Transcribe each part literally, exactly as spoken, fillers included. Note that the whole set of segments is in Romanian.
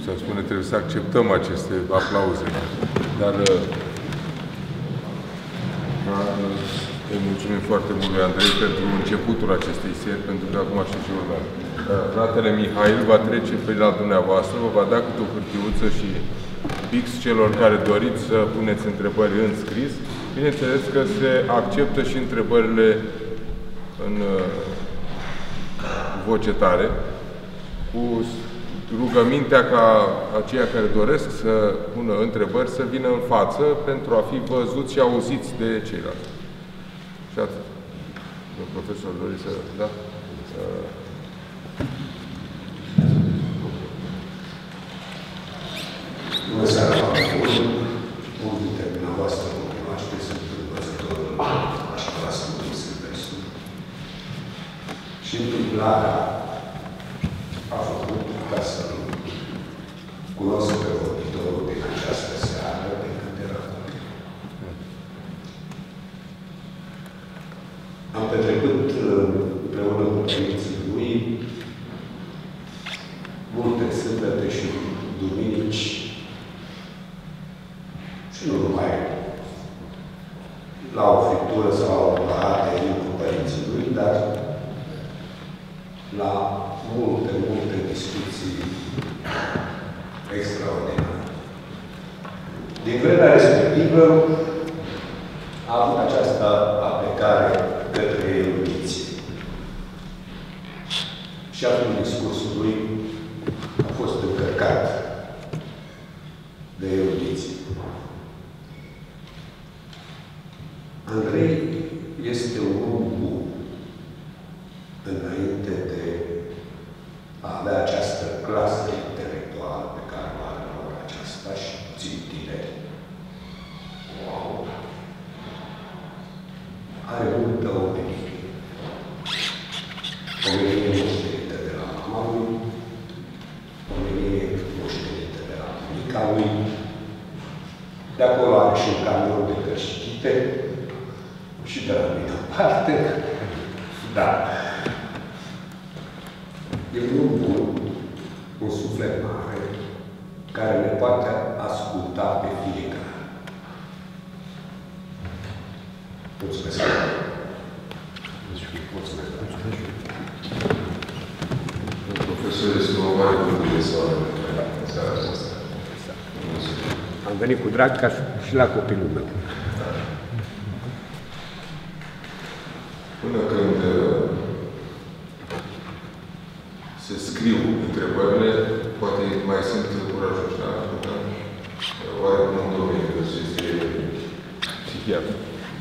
să spune, trebuie să acceptăm aceste aplauze. Dar îi mulțumim foarte mult lui Andrei pentru începutul acestei seri, pentru că acum știu ce urmează. Fratele Mihail va trece pe la dumneavoastră, vă va da câte o hârtiuță și pix celor care doriți să puneți întrebări în scris. Bineînțeles că se acceptă și întrebările în voce tare, cu rugămintea ca aceia care doresc să pună întrebări să vină în față pentru a fi văzuți și auziți de ceilalți. Și atât. Domnul profesor, doriți să... Da? Să... Bună seara, mulți dintre dumneavoastră mă cunoaște, sunt învățătorul Școala Sfântului Silvestru. Și întâmplarea a făcut ca să cunosc pe vorbitorul din această seară de când era copil. Am petrecut împreună cu părinții lui multe sâmbete și duminici și nu numai la o friptură sau la o pahat de vin cu părinții lui, dar la multe, multe discuții extraordinare. Din vremea respectivă a avut această aplecare către erudiție. Și atunci discursul lui a fost încărcat de erudiție. Andrei este un om bun înainte de a avea această clasă intelectuală pe care o are la ora aceasta și puțin tineri. Wow! Are multă omenie. Omenie moștenită de la mama lui, omenie moștenită de la bunica lui, de acolo are și un camion de cărți citite și de la mine parte. Da. E un om bun, un suflet mare, care ne poate asculta pe fiecare. Mulțumesc! Mulțumesc! Profesor, este o mare plăcere să în seara aceasta. Am venit cu drag ca și la copilul meu. Până când se scriu întrebările, poate mai sunt curajoși, da? Oare cum în domeniul că se este psihiatru?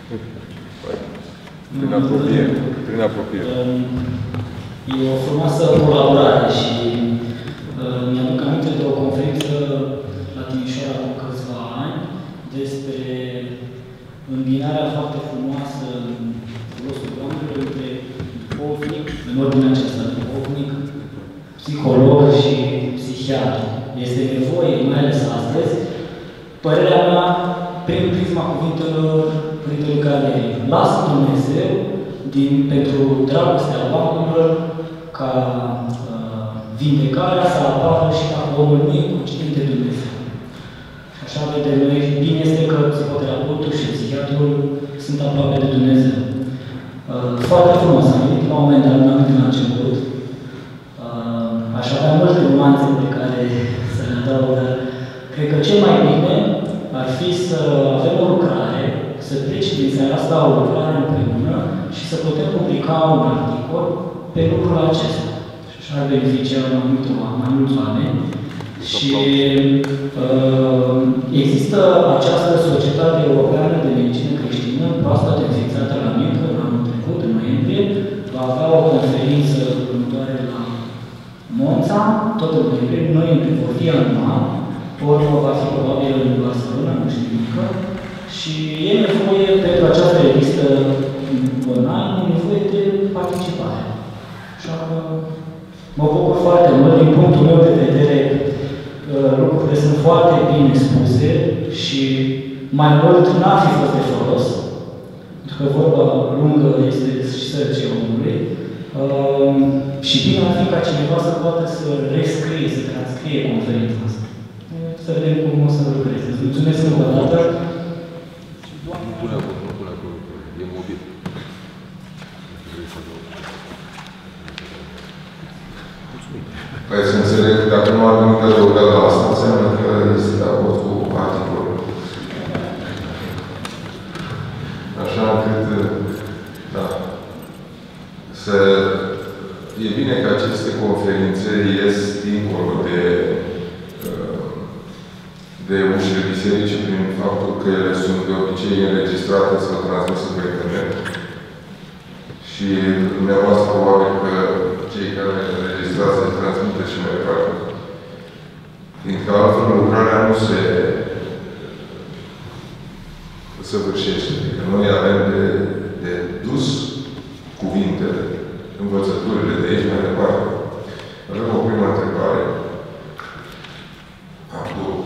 Prin apropiere. Prin apropiere. E o frumoasă colaborare și mi-aduc aminte de o conferință la Timișoara cu câțiva ani despre îmbinarea foarte frumoasă în folosul oamenilor între duhovnic, în ordinea aceasta, duhovnic, psiholog și psihiatru. Este nevoie, mai ales astăzi, părerea mea, prin prisma cuvintelor Părintelui Galerii. Lasă Dumnezeu din, pentru dragostea oamenilor ca uh, vindecarea să apară și dacă omul nu e conștient de Dumnezeu. Și așa vedem noi, bine este că psihoterapeutul și psihiatrul sunt aproape de Dumnezeu. Uh, foarte frumos, am venit la un moment dat, am venit la început. Uh, aș avea multe nuanțe pe care să le adaug, dar cred că cel mai bine ar fi să avem o lucrare, să pleci din seara asta la o lucrare împreună și să putem publica un articol pe lucrul acesta. Și așa ar beneficia mai, mult, mai mulți oameni. Și uh, există această Societate Europeană de Medicină Creștină, proaspăt înființată la Mincă, în anul trecut, în noiembrie, va avea o conferință următoare la Monța, tot în noiembrie, noiembrie vor fi anual, urmă va fi probabil în Barcelona, nu știu nimică, și e nevoie pentru această revistă online, e nevoie de participare. Așa că mă bucur foarte mult, din punctul meu de vedere, lucrurile sunt foarte bine spuse și mai mult n-ar fi fost de folos, pentru că vorba lungă este și sărăcia omului, Uh, și bine ar fi ca cineva să poată să rescrie, să transcrie conferința asta. Să vedem cum o să lucreze. Îți mulțumesc încă o dată. Nu pune acolo, nu pune acolo, e mobil. Păi să înțeleg, dacă nu ar nimic adăugat la asta, înseamnă că este de acord cu articolul. Așa încât, da, să... E bine că aceste conferințe ies dincolo de, de ușile biserice prin faptul că ele sunt de obicei înregistrate sau transmise pe internet. Și dumneavoastră probabil că cei care înregistrează se transmită și mai departe. Fiindcă altfel lucrarea nu se săvârșește. Adică noi avem de, de dus cuvintele, învățăturile de aici mai departe. Avem o primă întrebare. Am două.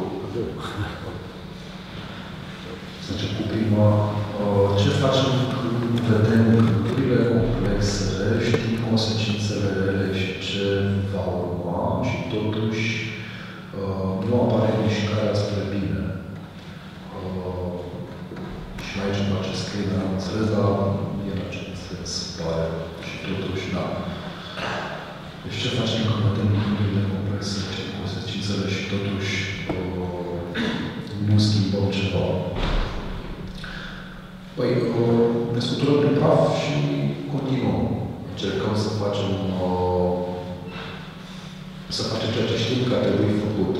Să încep cu prima. Ce facem când vedem gândurile complexele, știm consecințele rele și ce va urma și totuși nu apare mișcarea spre bine? Și aici îmi place scrie, dar am înțeles, dar nu e în acest sens, pare. Și totuși, da. Deci ce facem când vedem gândurile complexe, știm consecințele și totuși nu schimbăm ceva? Păi, ne scuturăm prin praf și continuăm. Încercăm să facem să facem ceea ce știm că ar trebui făcut.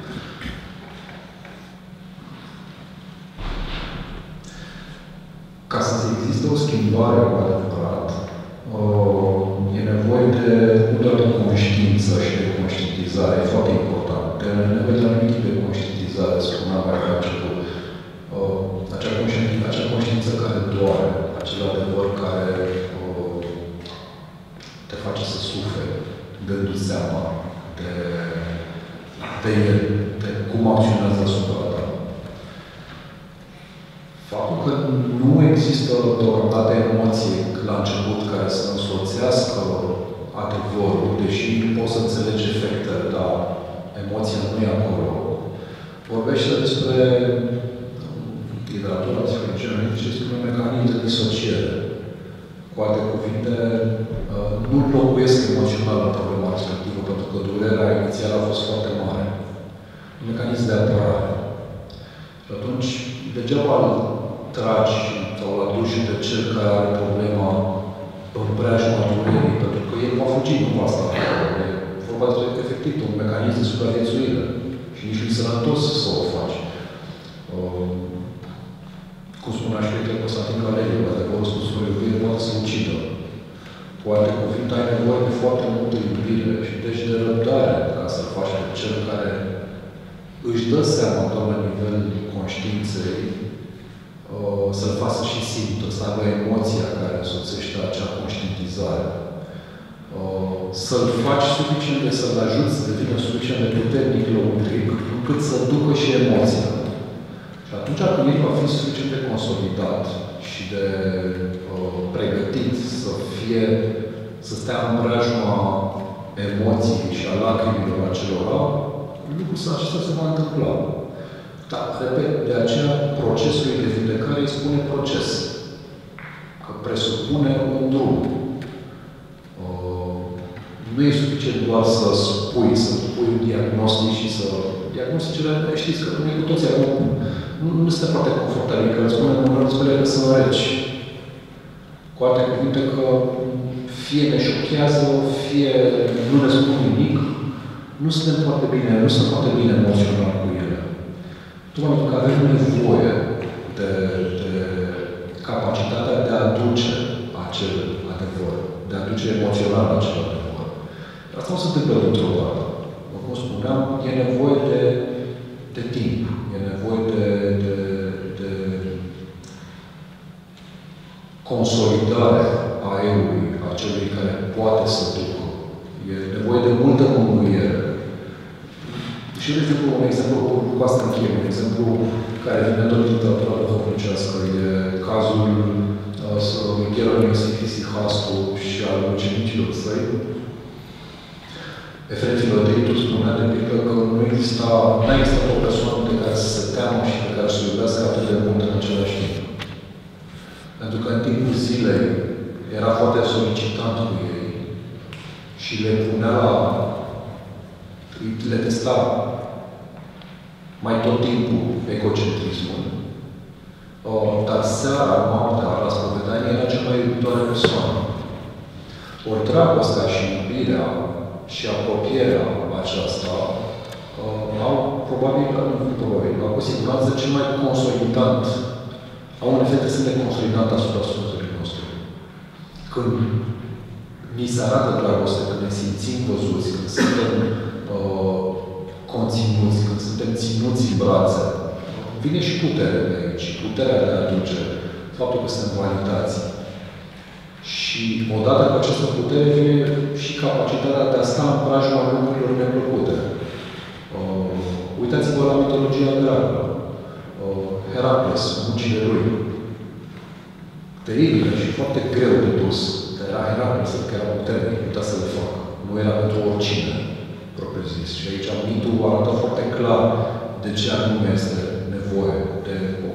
Ca să existe o schimbare cu adevărat, e nevoie de, nu doar de conștiință și de conștientizare, e foarte important. De nevoie de anumit tip de conștientizare, spuneam mai la început. Acea conștiință, acea conștiință care doare, acel adevăr care uh, te face să suferi, dându-ți seama de, de el, de cum acționează asupra ta. Faptul că nu există deocamdată emoție la început care să însoțească adevărul, deși poți să înțelegi efectele, dar emoția nu e acolo, vorbește despre literatura psihologiei ce spune mecanism de disociere. Cu alte cuvinte, nu locuiesc emoțional în problema respectivă, pentru că durerea inițială a fost foarte mare. Un mecanism de apărare. Și atunci, degeaba îl tragi sau îl aduci de cel care are problema în preajma durerii, pentru că el va fugi, nu va sta. E vorba de efectiv un mecanism de supraviețuire. Și nici nu-i sănătos să o faci. Cum spunea și Părintele Constantin Galeriu, adevărul spus cu iubire poate să ucidă. Cu alte cuvinte, ai nevoie de foarte multă iubire și deci de răbdare ca să-l faci pe cel care își dă seama doar la nivel conștiinței, să-l facă și simtă, să aibă emoția care însoțește acea conștientizare. Să-l faci suficient de să-l ajuți să devină suficient de puternic lăuntric, încât să ducă și emoția. Și atunci când el va fi suficient de consolidat și de uh, pregătit să fie, să stea în preajma emoției și a lacrimilor acelora, lucrul acesta se va întâmpla. Dar, repet, de aceea procesul de vindecare îi spune proces. Că presupune un drum. Uh, nu e suficient doar să spui, să pui un diagnostic și să... Diagnosticele, știți că noi cu toții acum nu, nu suntem foarte confortabili, că le spunem unor spune că sunt reci. Cu alte cuvinte că fie ne șochează, fie nu ne spun nimic, nu suntem foarte bine, nu sunt foarte bine emoțional cu ele. Tocmai pentru că avem nevoie de, de capacitatea de a aduce acel adevăr, de a aduce emoțional acel adevăr. Asta nu se întâmplă dintr-o dată. Cum spuneam, e nevoie de, de timp, e nevoie de, de, de consolidare a eului, a celui care poate să ducă. E nevoie de multă mângâiere. Și, de exemplu, un exemplu cu asta încheie, un exemplu care vine tot din literatura duhovnicească, e cazul uh, Gheronimo Sfântisii Hastu și al ucenicilor săi, Efrem Filodeitul spunea de pildă că nu exista, nu exista o persoană de care să se teamă și pe care să iubească atât de mult în același timp. Pentru că în timpul zilei era foarte solicitant cu ei și le punea la, le testa mai tot timpul egocentrismul. Dar seara, noaptea, la spovedanie, era cea mai iubitoare persoană. Ori dragostea și iubirea și apropierea aceasta uh, au probabil, nu probabil, au cu siguranță cel mai consolidant, au un efect extrem de consolidant asupra sufletului nostru. Când ni se arată dragoste, când ne simțim văzuți, când suntem uh, conținuți, când suntem ținuți în brațe, vine și puterea de aici, puterea de a aduce, faptul că suntem validați. Și odată cu această putere vine și capacitatea de a sta în preajma lucrurilor neplăcute. Uh, uitați-vă la mitologia greacă. Uh, Heracles, muncile lui. Teribil și foarte greu de dus. Era Heracles, că era puternic, putea să le facă. Nu era pentru oricine, propriu zis. Și aici mitul arată foarte clar de ce anume este nevoie de o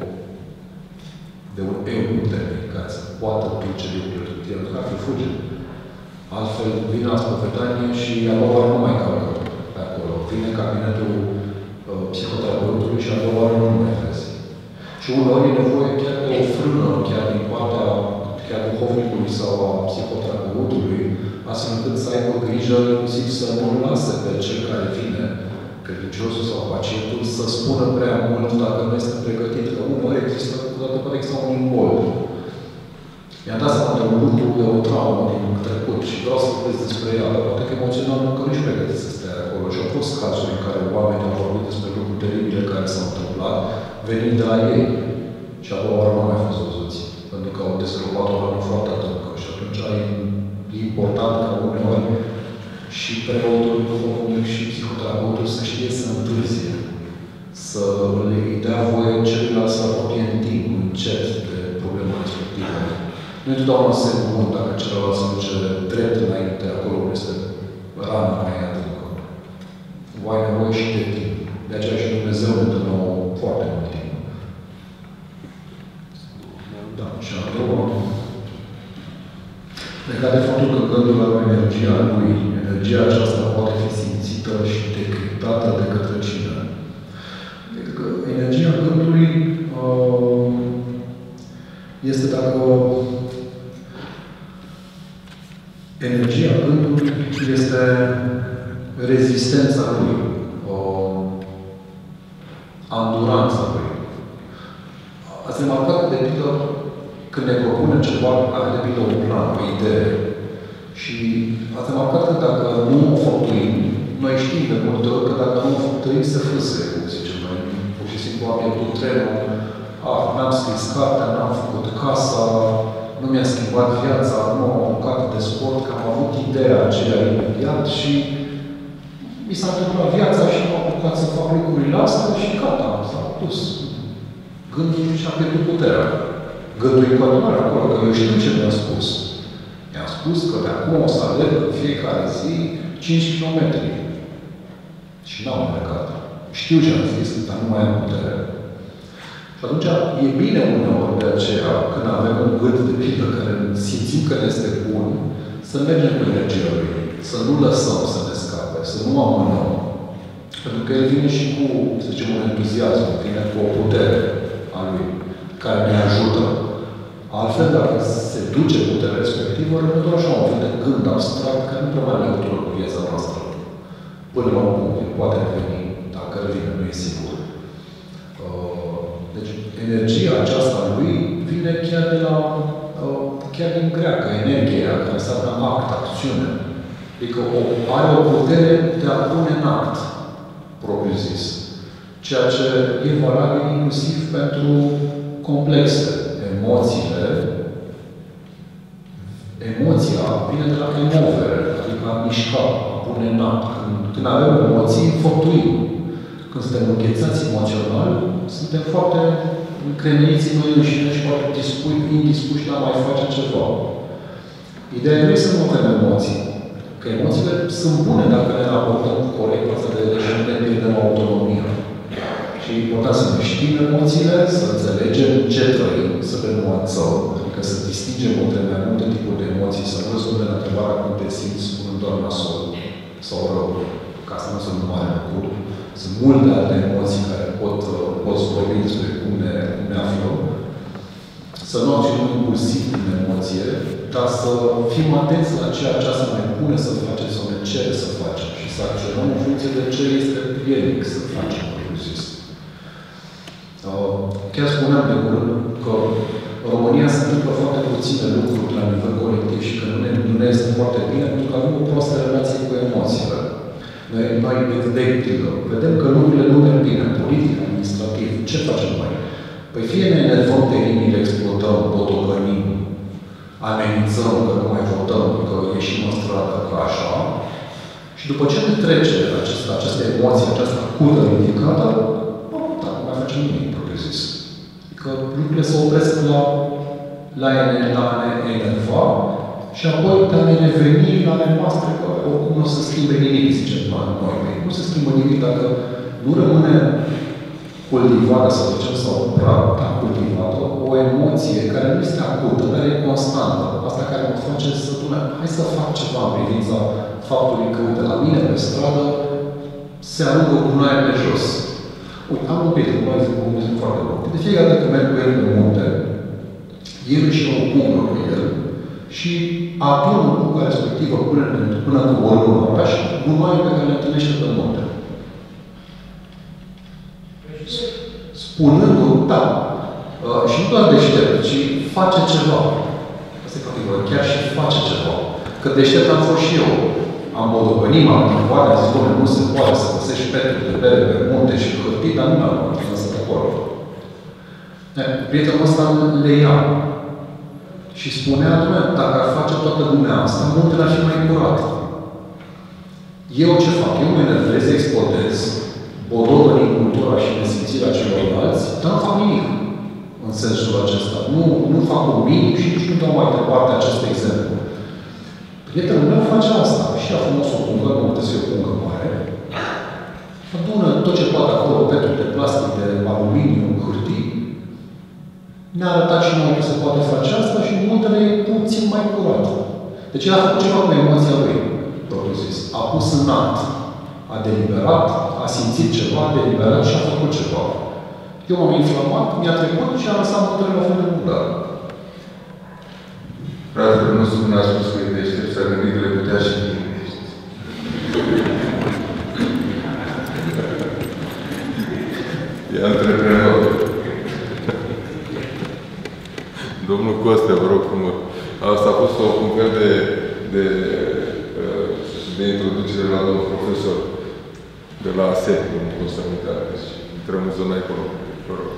de un eu puternic care să poată duce lucrurile el ar fi fuge. Altfel, vine la spovedanie și a doua oară nu mai calcă pe acolo. Vine cabinetul uh, psihoterapeutului și a doua oară nu mai vezi. Și uneori e nevoie chiar de o frână, chiar din partea chiar duhovnicului sau a psihoterapeutului, astfel încât să aibă grijă inclusiv să nu lase pe cel care vine, credinciosul sau pacientul, să spună prea mult dacă nu este pregătit. Că uneori există, câteodată poate exista un imbol. Mi-am dat seama de un lucru, de o traumă din trecut și vreau să vorbesc despre ea, dar poate că emoțional încă nu-și pregătit să stea acolo. Și au fost cazuri în care oamenii au vorbit despre lucruri teribile care s-au întâmplat, venind de la ei. Și a doua oară nu au mai fost văzuți. Pentru că au descăpat o rană foarte adâncă. Și atunci e important ca uneori și preotul, duhovnic și psihoterapeutul să știe să întârzie. Să le dea voie celuilalt să apropie în timp, încet, de problema respectivă. Nu e totdeauna semn bun dacă celălalt se duce drept înainte, acolo este rana mai adâncă. Ai nevoie și de timp. De aceea și Dumnezeu ne dă nouă foarte mult timp. Da, și a doua. Legat de faptul că gândul are o energie a lui, energia aceasta poate fi simțită și decriptată de către cine? Adică energia gândului uh, este dacă energia gândului este rezistența lui, o anduranța lui. Ați remarcat de pildă când ne propune ceva, are de pildă un plan, o idee. Și ați remarcat că dacă nu o făptuim, noi știm de multe ori că dacă nu o făptuim, se frâsă, cum zicem noi. Pur și simplu am pierdut trenul, ah, n-am scris cartea, n-am făcut casa, nu mi-a schimbat viața, nu am apucat de sport, că am avut ideea aceea imediat și mi s-a întâmplat viața și m-am apucat să fac lucrurile astea și gata, s-a dus. Gândul și-a pierdut puterea. Gândul e continuare acolo, că eu știu ce mi-a spus. Mi-a spus că de acum o să alerg în fiecare zi cinci kilometri. Și n-am plecat. Știu ce am zis, dar nu mai am putere. Și atunci e bine uneori de aceea, când avem un gând de pildă care simțim că ne este bun, să mergem cu energia lui, să nu lăsăm să ne scape, să nu amânăm. Pentru că el vine și cu, să zicem, un entuziasm, vine cu o putere a lui, care ne ajută. Altfel, dacă se duce puterea respectivă, rămâne doar așa un fel de gând abstract care nu prea mai are legătură cu viața noastră. Până la un punct, poate reveni, dacă revine, nu e sigur. Deci, energia aceasta lui vine chiar de la, chiar din greacă, energia, care înseamnă act, acțiune. Adică o, are o putere de a pune în act, propriu zis. Ceea ce e valabil inclusiv pentru complexe. Emoțiile, emoția vine de la emovere, adică a mișca, a pune în act. Când, când avem emoții, înfăptuim. Când suntem înghețați emoțional, suntem foarte încremeniți în noi înșine și foarte indispuși de a mai face ceva. Ideea nu este să nu avem emoții. Că emoțiile sunt bune dacă ne raportăm corect față de ele și nu ne pierdem autonomia. Și e important să ne știm emoțiile, să înțelegem ce trăim, să le nuanțăm, adică să distingem între mai multe tipuri de emoții, să nu răspundem la întrebarea cum te simți spunând doar nasol sau rău, ca asta nu sunt mare lucru. Sunt multe alte emoții care pot, pot vorbi despre cum ne, cum ne aflăm. Să nu acționăm impulsiv în emoție, dar să fim atenți la ceea ce se mai pune să facem sau ne cere să facem și să acționăm în funcție de ce este prielnic să facem, propriu-zis. Chiar spuneam de curând că în România se întâmplă foarte puține lucruri la nivel colectiv și că nu ne, nu ne este foarte bine pentru că avem o proastă relație cu emoțiile. Noi, noi de pildă, vedem că lucrurile nu merg bine, politic, administrativ, ce facem noi? Păi fie ne enervăm teribil, explodăm, botogănim, amenințăm că nu mai votăm, că ieșim în stradă, că așa, și după ce ne trece acest, aceste emoții, această acută ridicată, bă, da, nu mai facem nimic, propriu-zis. Adică lucrurile se opresc la, la, la a ne enerva și apoi de a ne reveni la ale noastre, că oricum nu se schimbe nimic, zicem noi. Nu se schimbă nimic dacă nu rămâne cultivată, să zicem, sau prea cultivată, o emoție care nu este acută, dar e constantă. Asta care mă face să spune, hai să fac ceva în privința faptului că, uite, la mine pe stradă se aruncă gunoaie pe jos. Uite, am un prieten, nu zic cum zic foarte bun. De fiecare dată când merg cu el pe munte, el și o pungă cu el și adună punga respectivă până, până în orul oraș, gunoaie pe care le întâlnește pe munte. Spunându-l, da, uh, și nu doar deștept, ci face ceva. Asta e categoră, chiar și face ceva. Că deștept am fost și eu. Am bodogănit, am activat, am zis, dom'le, nu se poate să găsești peturi de bere pe munte și hârtii, dar nu mi-am luat să acolo. Prietenul ăsta le ia. Și spunea, dom'le, dacă ar face toată lumea asta, muntele ar fi mai curat. Eu ce fac? Eu mă enervez, explodez, bodogă din cultura și nesimțirea celorlalți, dar nu fac nimic în sensul acesta. Nu, nu fac un minim și nici nu dau mai departe acest exemplu. Prietenul meu face asta. Și a frumos o pungă, nu putea să fie o pungă mare. Adună tot ce poate acolo, peturi de plastic, de aluminiu, hârtii. Ne-a arătat și noi că se poate face asta și muntele e puțin mai curat. Deci el a făcut ceva cu emoția lui, propriu zis. A pus în act. A deliberat, a simțit ceva, a deliberat și a făcut ceva. Eu m-am inflamat, mi-a trecut și am lăsat muntele la fel de murdar. Fratele nostru ne-a spus că e deștept, s-a gândit că le putea și gândești. E antreprenor. Domnul Costea, vă rog frumos. Asta a fost un fel de, de, de introducere la domnul profesor de la A S E, domnul Costea Mitare. Deci, intrăm în zona economică. Vă rog.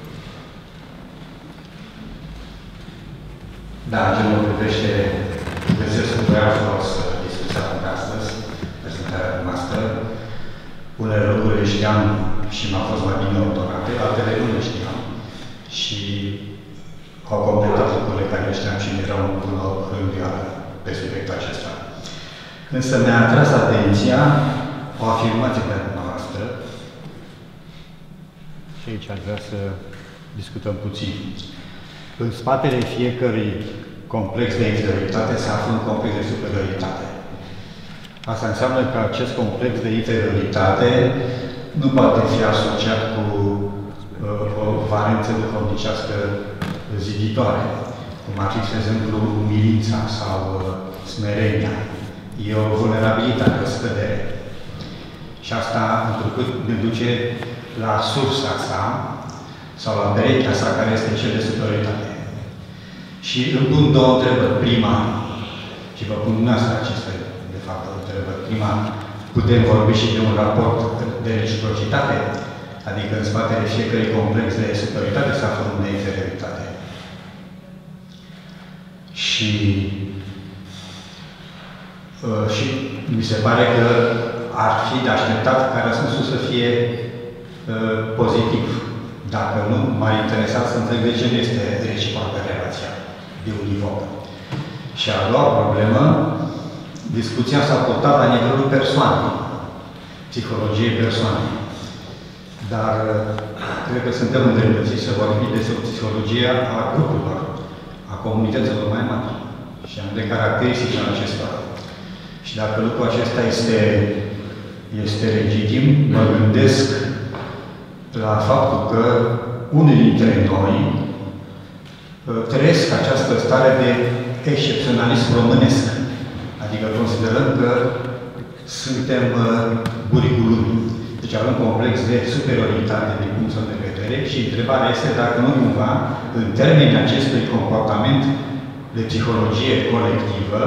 Da, în ce mă privește, găsesc un prea frumos discuția cu astăzi, prezentarea noastră. Unele lucruri le știam și m-a fost mai bine ordonate, altele nu le știam. Și au completat lucrurile care le știam și mi erau în bună hândioară pe subiectul acesta. Însă mi-a atras atenția o afirmație pe noastră și aici aș vrea să discutăm puțin. În spatele fiecărui complex de inferioritate se află un complex de superioritate. Asta înseamnă că acest complex de inferioritate nu poate fi asociat cu uh, o valență duhovnicească ziditoare, cum ar fi, de exemplu, umilința sau uh, smerenia. E o vulnerabilitate, o scădere. Și asta, întrucât ne duce la sursa sa, sau la perechea sa, care este cel de superioritate. Și îmi pun două întrebări. Prima, și vă pun dumneavoastră aceste, de fapt, întrebări. Prima, putem vorbi și de un raport de reciprocitate, adică în spatele fiecărui complex de superioritate se află unul de inferioritate. Și, uh, și mi se pare că ar fi de așteptat ca răspunsul să fie uh, pozitiv. Dacă nu, m-ar interesa să înțeleg de ce nu este reciprocă relația de univocă. Și a doua problemă, discuția s-a purtat la nivelul persoanei, psihologiei persoanei. Dar cred că suntem îndreptățiți să vorbim despre psihologia a grupurilor, a comunităților mai mari și de caracteristicile acestora. Și dacă lucrul acesta este, este legitim, mă gândesc la faptul că unii dintre noi trăiesc această stare de excepționalism românesc. Adică considerăm că suntem buricul lumii. Deci avem un complex de superioritate din punctul de vedere și întrebarea este dacă nu cumva, în termenii acestui comportament de psihologie colectivă,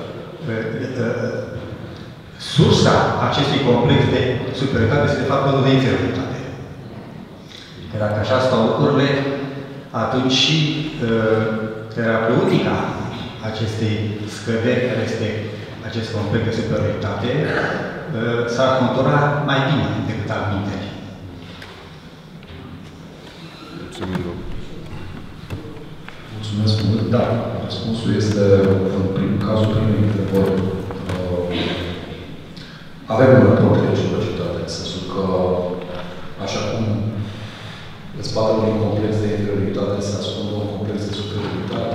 sursa acestui complex de superioritate este de fapt unul de inferioritate. Că dacă așa stau lucrurile, atunci și terapeutica acestei scăderi, care este acest complex de superioritate, s-ar contura mai bine decât altminteri. Mulțumim. Mulțumesc mult. Da, răspunsul este în prim, cazul primei întrebări. Avem un raport de reciprocitate, în sensul că, așa cum în spatele unui complex de inferioritate se ascunde un complex de superioritate,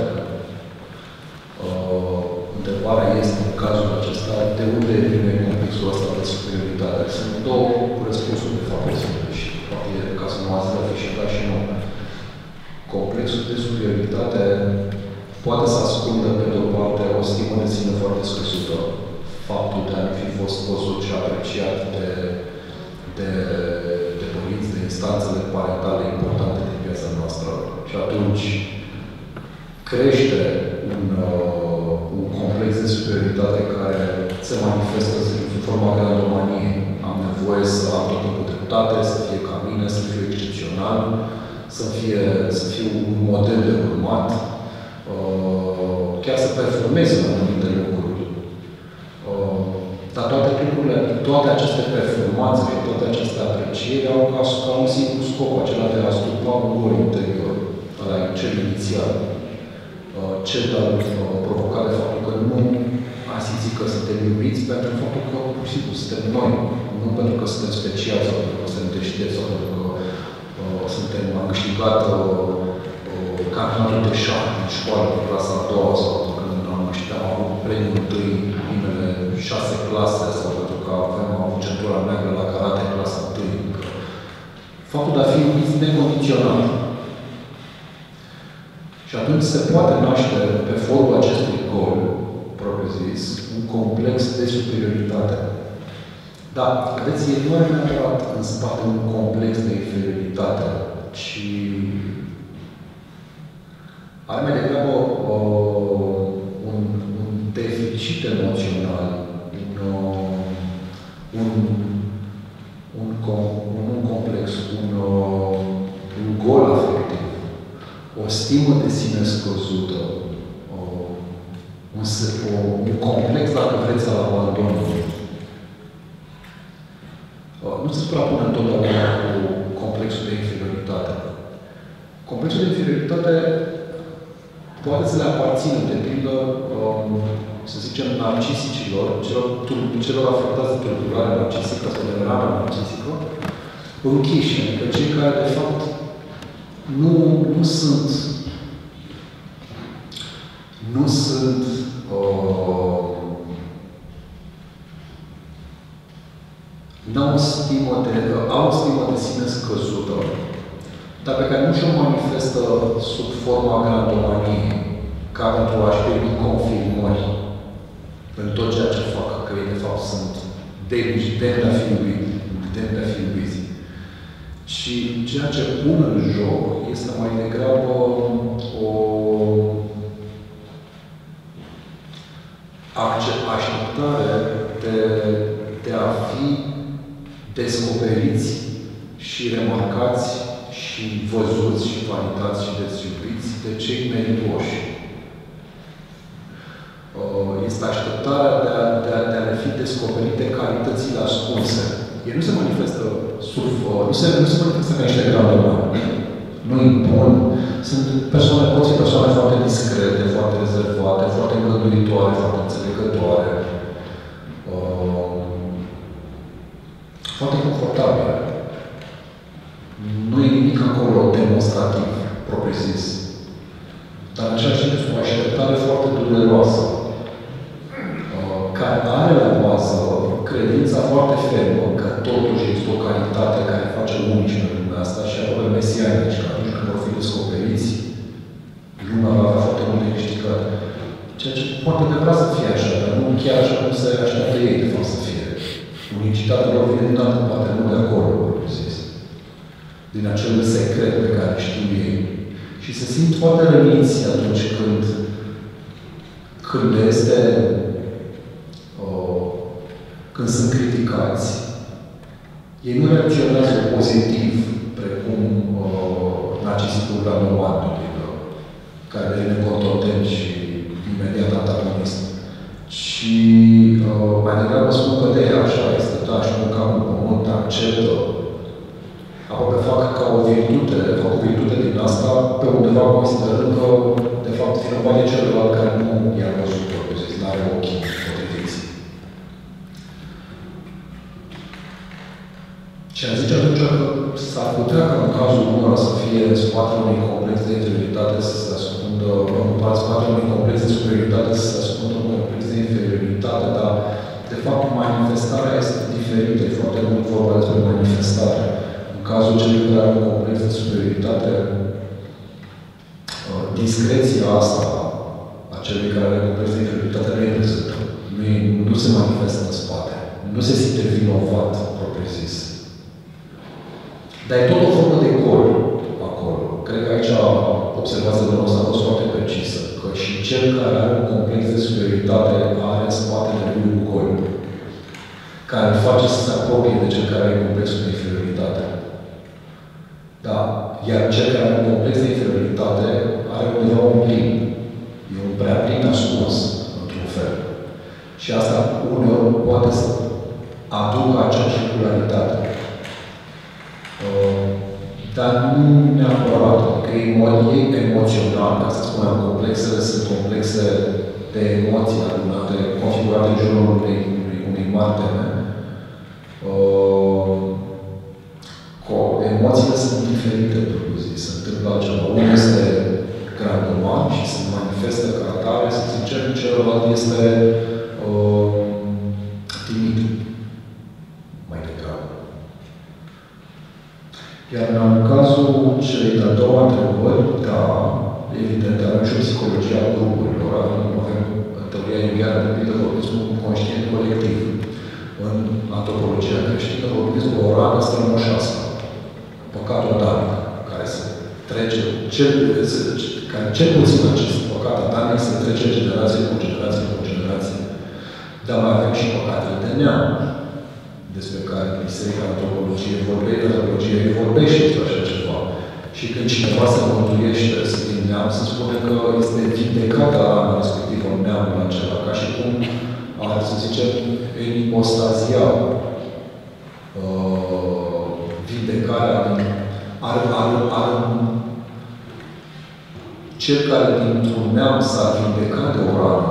uh, întrebarea este, în cazul acesta, de unde vine complexul ăsta de superioritate? Sunt două răspunsuri, de fapt, posibile și poate, ca să nu ați fi și da și nu. Complexul de superioritate poate să ascundă, pe de-o parte, o stimă de sine foarte scăzută, faptul de a nu fi fost văzut și apreciat de, de, de părinți, de instanțele parentale importante din viața noastră. Și atunci crește un, uh, un complex de superioritate care se manifestă în forma grandomaniei. Am nevoie să am tot timpul dreptate, să fie ca mine, să fiu excepțional, să fie, să fiu un model de urmat, uh, chiar să performez în anumite lucruri. Uh, dar toate lucrurile, toate aceste performanțe și toate aceste aprecieri au ca, ca un singur scop, acela de a stupa un gol interior, ăla cel inițial. Uh, cel de-al uh, provocat de faptul că nu am simțit că suntem iubiți pentru faptul că, pur și simplu, suntem noi. Nu pentru că suntem speciali sau pentru că suntem deștepți sau pentru că uh, suntem, am câștigat uh, uh, campionatul de șah în școală, în clasa a doua, sau când am câștigat, am avut premiul întâi în primele șase clase, sau pentru că avem avut centura neagră la karate în clasa întâi. Faptul de a fi iubiți necondiționat. Și atunci se poate naște, pe forul acestui gol, propriu-zis, un complex de superioritate. Dar, vedeți, el nu are neapărat în spate un complex de inferioritate, ci are mai degrabă uh, un, un deficit emoțional, un, uh, un, un, un, un complex, un, uh, un gol afectiv, o stimă de sine scăzută, uh, un, un complex, dacă vreți, al abandonului. Nu se suprapune întotdeauna cu complexul de inferioritate. Complexul de inferioritate poate să le aparțină, de pildă, um, să zicem, narcisicilor, celor, celor afectați de tulburare narcisică sau de ramă narcisică, închiși, adică cei care, de fapt, nu, nu sunt nu sunt uh, n-au o stimă de, au o stimă de sine scăzută, dar pe care nu și-o manifestă sub forma grandomaniei, ca pentru a-și primi confirmări în tot ceea ce fac, că ei de fapt sunt demni de a fi iubiți, demni de a fi iubiți. Și ceea ce pun în joc este mai degrabă o așteptare de, de a fi descoperiți și remarcați și văzuți și validați și deziubiți de cei meritoși. Este așteptarea de a, de a, de a le fi descoperite calitățile ascunse. Ele nu se manifestă sub, nu se, nu se manifestă ca niște graduri. Nu impun sunt persoane, pot fi persoane foarte discrete, foarte rezervate, foarte îngăduitoare, foarte înțelegătoare, uh, foarte confortabile. Nu e nimic acolo demonstrativ, propriu-zis. Dar în același timp este o așteptare foarte dureroasă, uh, care are la bază credința foarte fermă că totuși există o calitate care face unici în lumea asta și aproape mesianici, că atunci când vor fi descoperiți, lumea va avea foarte mult de câștigat. Ceea ce poate că vrea să fie așa, dar nu chiar așa cum se așteaptă ei, de fapt, să fie. Unicitatea lor vine din altă parte, nu de acolo, zis. Din acel secret pe care știu ei. Și se simt foarte răniți atunci când, când este, uh, când sunt criticați. Ei nu reacționează pozitiv, precum uh, narcisistul glamourat, care devine contortent și imediat antagonist. Și uh, mai degrabă spun că de ea așa este, da, și nu ca un pământ, acceptă. Aproape fac ca o virtute, fac o virtute din asta, pe undeva considerând că, de fapt, vinovat e celălalt care nu i-a văzut, propriu zis, n-are ochii potriviți. Și a zice atunci că s-ar putea ca în cazul unora să fie în spatele unui complex de inferioritate să se ascundă, în spatele unui complex de superioritate să se ascundă un complex de inferioritate, dar, de fapt, manifestarea este diferită, e foarte mult vorba despre manifestare. În cazul celui care are un complex de superioritate, discreția asta a celui care are un complex de inferioritate nu e prezentă. Nu, nu se manifestă în spate. Nu se simte vinovat, propriu-zis. Dar e tot o formă de gol acolo. Cred că aici observația de noastră a fost foarte precisă. Că și cel care are un complex de superioritate are în spatele lui un gol care îl face să se apropie de cel care are complexul de inferioritate. Da. Iar cel care are un complex de inferioritate are undeva un plin. E un prea plin ascuns, într-un fel. Și asta uneori poate să aducă acea circularitate. Uh, dar nu neapărat. Că e emoțional, ca să spunem, complexele sunt complexe de emoții adunate, configurate în jurul unei, unei mari teme. Uh, emoțiile sunt diferite, propriu zis. Se întâmplă altceva. Unul este grandoman și se manifestă ca atare, să zicem, celălalt este uh, timid. Mai degrabă. Iar în cazul celei de-a doua întrebări, da, evident, avem și o psihologie a grupurilor, avem, avem teoria jungiană de pildă, vorbim un conștient colectiv. În antropologia creștină vorbim despre o rană strămoșească, păcatul adamic, care se trece, cel, care cel puțin acest păcat adamic se trece generație cu generație cu generație. Dar mai avem și păcatele de neam, despre care Biserica Antropologie vorbește, Antropologie vorbește despre așa ceva. Și când cineva se mântuiește din neam, se spune că este vindecată rana respectivă în neamul acela, ca și cum ar, să zicem, în ipostazia uh, vindecarea din ar, ar, ar, cel care dintr-un neam s-a vindecat de o rană,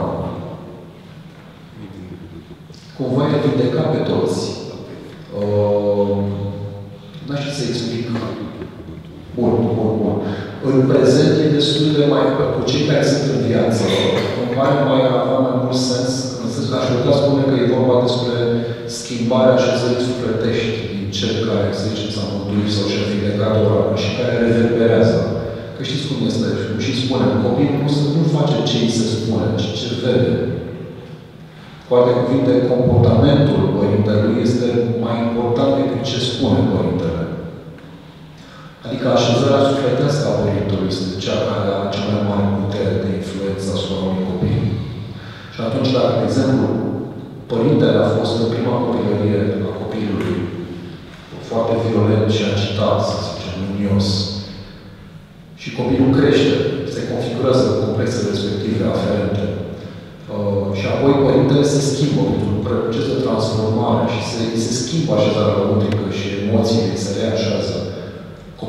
cumva i-a vindecat pe toți. Uh, n-aș știu să explic. Bun, bun, bun. În prezent e destul de mai, cu cei care sunt în viață, îmi pare mai avea mai mult sens, în sensul că aș putea spune că e vorba despre schimbarea așezării sufletești din cel care, să zicem, s-a mântuit sau și-a vindecat o rană și care reverberează. Că știți cum este, cum și spunem, copilul nu, nu face ce îi se spune, ci ce vede. Cu alte cuvinte, comportamentul părintelui este mai important decât ce spune părintele. Adică așezarea sufletească a părintelui este cea care are cea mai mare putere de influență asupra unui copil. Și atunci, dacă, de exemplu, părintele a fost în prima copilărie a copilului foarte violent și agitat, să zicem, mânios, și copilul crește, se configurează complexele respective aferente. Uh, și apoi părintele se schimbă într-un proces de transformare și se, se schimbă așezarea lăuntrică și emoțiile se reașează. Copilul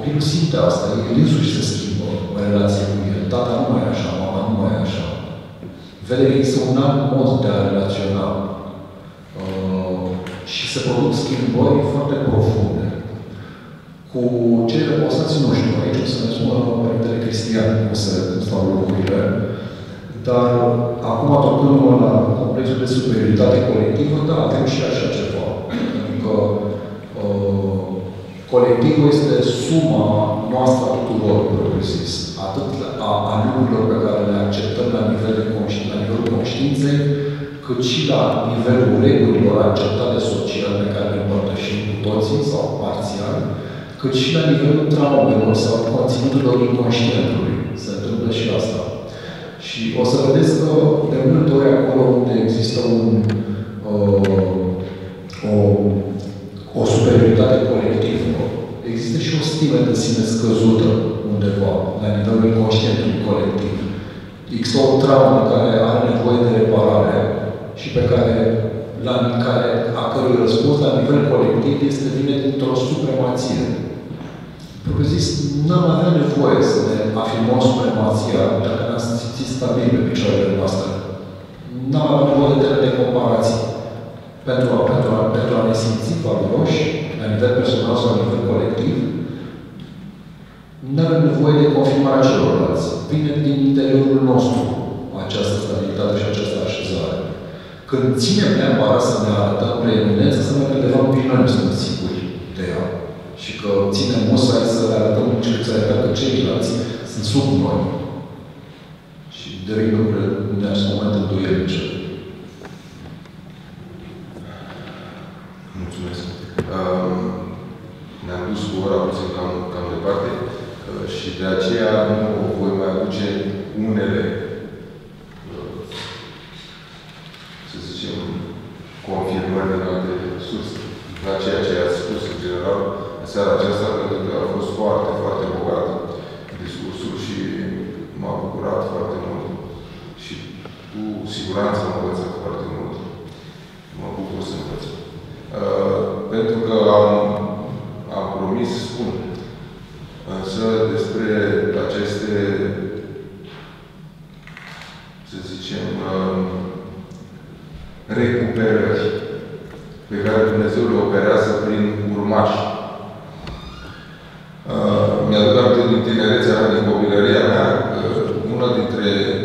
Copilul simte asta, el însuși se schimbă în relație cu el. Tata nu mai e așa, mama nu mai e așa. Vede că există un alt mod de a relaționa. Uh, și se produc schimbări foarte profunde. Cu cei reposați, nu știu, aici o să ne spună Părintele Cristian cum se stau lucrurile. Dar acum, tocându-mă la complexul de superioritate colectivă, da, avem și așa ceva. Adică uh, colectivul este suma noastră a tuturor, propriu-zis. Atât a, a lucrurilor pe care le acceptăm la nivel de conști, la nivelul conștiinței, cât și la nivelul regulilor acceptate social pe care le împărtășim cu toții sau parțial, cât și la nivelul traumelor sau conținuturilor inconștientului. Se întâmplă și asta. Și o să vedeți că de multe ori acolo unde există un, uh, o, o superioritate colectivă, există și o stimă de sine scăzută undeva, la nivelul conștientului colectiv. Există o traumă care are nevoie de reparare și pe care, la care, a cărui răspuns la nivel colectiv este vine dintr-o supremație. Propriu zis, n-am avea nevoie să ne afirmăm supremația dacă ne-am simțit stabil pe picioarele noastre. N-am avea nevoie de teme de comparație. Pentru a, pentru, a, pentru a ne simți valoroși, la nivel personal sau la nivel colectiv, nu avem nevoie de confirmarea celorlalți. Vine din interiorul nostru această stabilitate și această așezare. Când ținem neapărat să ne arătăm preeminență, înseamnă că de fapt noi nu suntem siguri de ea. Și că ținem musai să le arătăm și să le arătăm că ceilalți sunt sub noi. Și devin lucrurile în acest moment îndoielnice. Mulțumesc. Uh, ne-am dus cu ora puțin cam, cam departe uh, și de aceea nu voi mai aduce unele, uh, să zicem, confirmări din alte surse la ceea ce ați spus în general în seara aceasta, pentru că a fost foarte, foarte bogat discursul și m-a bucurat foarte mult și cu siguranță m-a învățat foarte mult. Mă bucur să învăț. Uh, pentru că am, am promis să spun. Însă despre aceste, să zicem, uh, recuperări pe care Dumnezeu le operează prin urmași. Uh, mi-aduc aminte din tinerețea, din copilăria mea, uh, una dintre